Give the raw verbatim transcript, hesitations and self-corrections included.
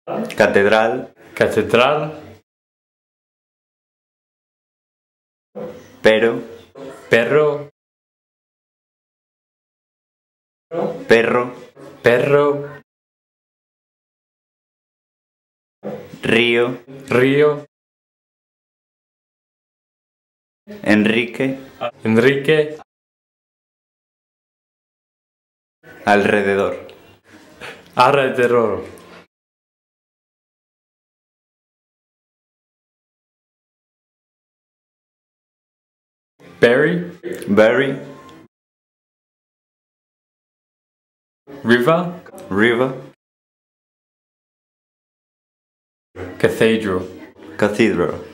catedral, catedral, pero, perro, perro, perro, río, río, Enrique, Enrique, alrededor, alrededor, berry, berry, river, river, cathedral. cathedral.